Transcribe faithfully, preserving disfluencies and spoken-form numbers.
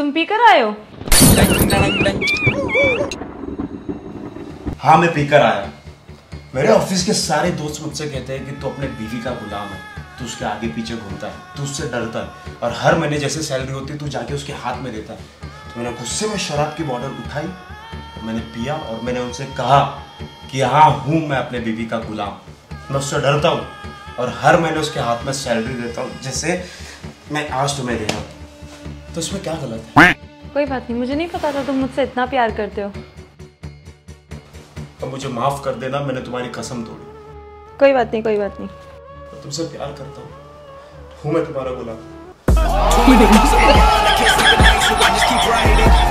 तुम पी कर आए हो? हाँ मैं पीकर आया। मेरे ऑफिस के सारे दोस्त मुझसे कहते हैं कि तू अपने बीवी का गुलाम है, तू उसके आगे पीछे घूमता है, तू उससे डरता है और हर महीने जैसे सैलरी होती है तू जाके उसके हाथ में देता है। तो मैंने गुस्से में शराब की बॉटल उठाई, मैंने पिया और मैंने उनसे कहा कि हाँ हूँ मैं अपने बीवी का गुलाम, मैं उससे डरता हूँ और हर महीने उसके हाथ में सैलरी देता हूँ जैसे मैं आज तुम्हें दे रहा हूँ। तो इसमें क्या गलत है? कोई बात नहीं, मुझे नहीं पता था तुम मुझसे इतना प्यार करते हो। तो मुझे माफ कर देना, मैंने तुम्हारी कसम तोड़ी। कोई बात नहीं, कोई बात नहीं। मैं तुमसे प्यार करता हूँ, हूँ मैं तुम्हारा गुलाम।